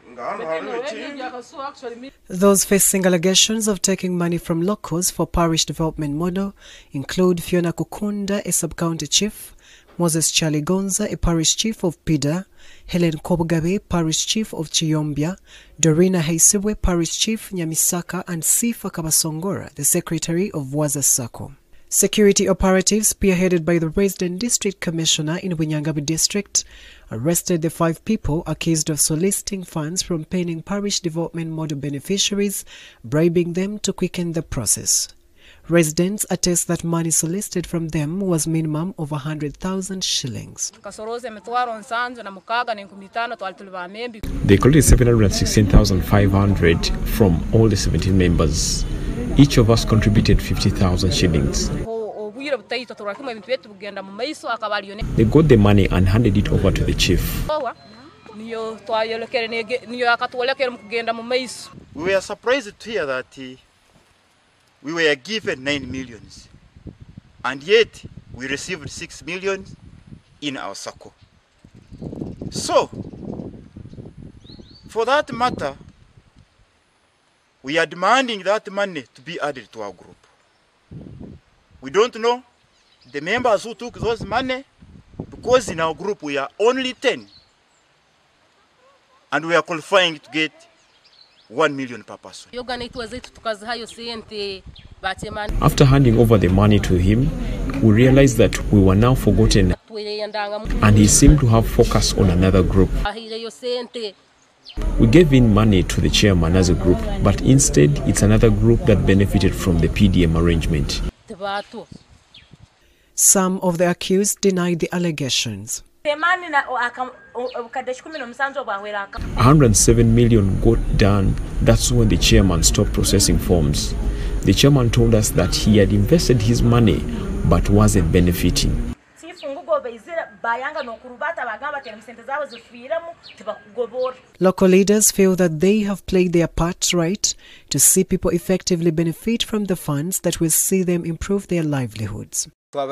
Those facing allegations of taking money from locals for parish development model include Fiona Kukunda, a sub-county chief, Moses Chaligonza, a parish chief of Pida, Helen Kobugabe, parish chief of Chiyombia, Dorina Heisibwe, parish chief Nyamisaka, and Sifa Kabasongora, the secretary of Waza Sacco. Security operatives, spearheaded by the resident district commissioner in Bunyangabu district, arrested the 5 people accused of soliciting funds from paying parish development model beneficiaries, bribing them to quicken the process. Residents attest that money solicited from them was minimum of 100,000 shillings. They collected 716,500 from all the 17 members. Each of us contributed 50,000 shillings. They got the money and handed it over to the chief. We were surprised to hear that we were given 9 million, and yet we received 6 million in our SACCO. So, for that matter, we are demanding that money to be added to our group. We don't know the members who took those money, because in our group we are only 10, and we are qualifying to get 1 million per person. After handing over the money to him, we realized that we were now forgotten, and he seemed to have focus on another group. We gave in money to the chairman as a group, but instead it's another group that benefited from the PDM arrangement. Some of the accused denied the allegations. 107 million got done. That's when the chairman stopped processing forms. The chairman told us that he had invested his money but wasn't benefiting. Local leaders feel that they have played their part right to see people effectively benefit from the funds that will see them improve their livelihoods.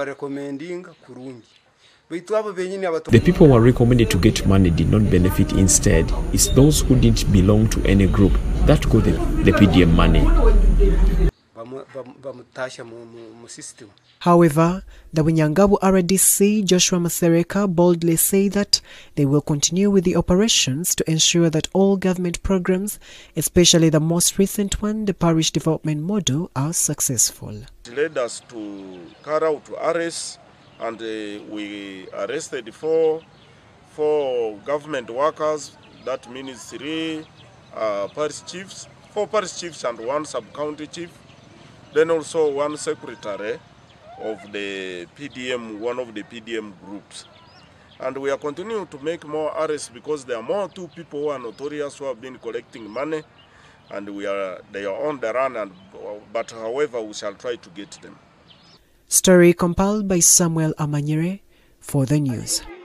The people who were recommended to get money did not benefit. Instead, it's those who didn't belong to any group that got the PDM money. However, the Bunyangabu RDC, Joshua Masereka, boldly say that they will continue with the operations to ensure that all government programs, especially the most recent one, the parish development model, are successful. It led us to carry out arrests, and we arrested four government workers. That means 3 parish chiefs, 4 parish chiefs and 1 sub-county chief. Then also 1 secretary of the PDM, one of the PDM groups. And we are continuing to make more arrests because there are more 2 people who are notorious who have been collecting money, and they are on the run, but however we shall try to get them. Story compiled by Samuel Amanyere for the news.